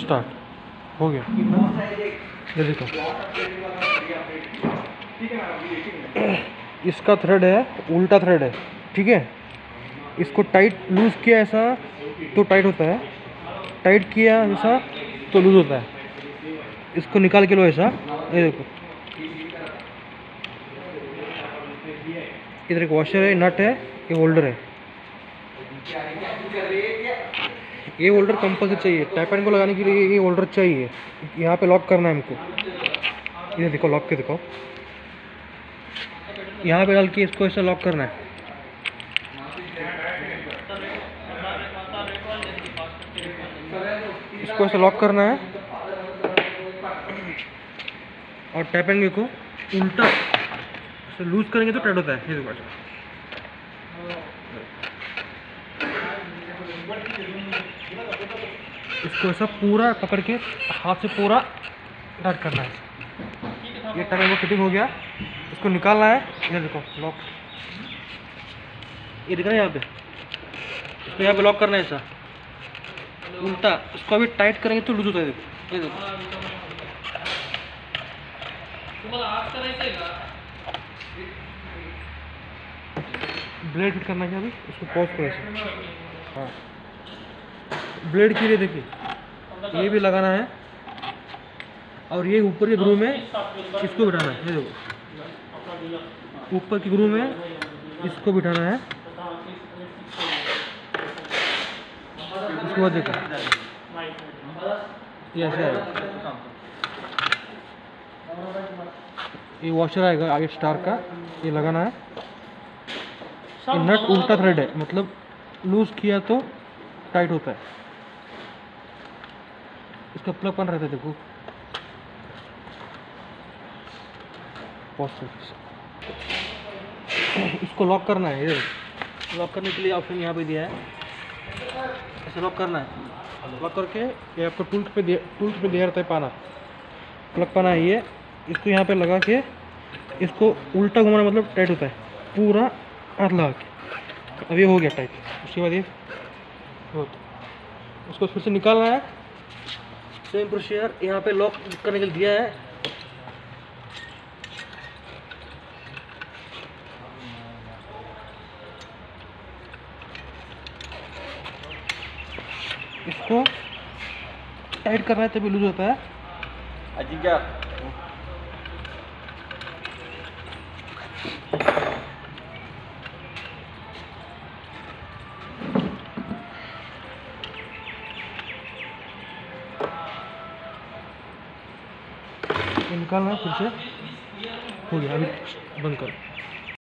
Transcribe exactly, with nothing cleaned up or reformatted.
Start हो गया। ये देखो, इसका थ्रेड है उल्टा थ्रेड है, ठीक है। इसको टाइट लूज़ किया ऐसा तो टाइट होता है, टाइट किया ऐसा तो लूज़ होता है। इसको निकाल के लो ऐसा, ये देखो, इधर एक वॉशर है, नट है, ये होल्डर है। ये होल्डर कंपल्सरी चाहिए, टैप एंड को लगाने के लिए ये होल्डर चाहिए। यहाँ पे लॉक करना है हमको, ये देखो लॉक के देखो, यहाँ पे डाल के इसको ऐसा लॉक करना है। इसको ऐसा लॉक करना है और टैप एंड को उल्टा ऐसे लूज करेंगे तो टाइट होता है। ये देखो, इसको ऐसा पूरा पकड़ के हाथ से पूरा टाइट करना है। ये टैप एंड फिटिंग हो गया, इसको निकालना है। ये देखो लॉक, ये दिख रहा है यहाँ पे, इसको यहाँ पे लॉक करना है ऐसा उल्टा। इसको अभी टाइट करेंगे तो लूज होता है। देखो, ये देखो, ब्लेड फिट करना है अभी, इसको पॉज करो ऐसे। हाँ, ब्लेड के लिए देखिए ये भी लगाना है और ये ऊपर के ग्रूव में इसको बिठाना है। ये देखो, ऊपर के ग्रूव में इसको बिठाना है। उसके बाद देखो ये ऐसे आएगा, ये वॉशर आएगा आगे स्टार का, ये लगाना है। ये नट उल्टा थ्रेड है, मतलब लूज किया तो टाइट होता है। इसका प्लग पन रहता है, देखो इसको लॉक करना है। ये लॉक करने के लिए ऑप्शन यहाँ पे दिया है, ऐसे लॉक करना है। लॉक करके ये आपको टूल्स पे दे टूल्स पे दिया रहता है पाना, प्लग पाना है ये। इसको यहाँ पे लगा के इसको उल्टा घुमाना, मतलब टाइट होता है पूरा हाथ लगा के। अब ये हो गया टाइट। उसके बाद ये हो, उसको फिर से निकालना है। सेम प्रोसीजर यहाँ पे लॉक करने के लिए दिया है। इसको टाइट करना है तभी लूज होता है। अजी क्या निकालना है, फिर से हो गया। अभी बंद करो।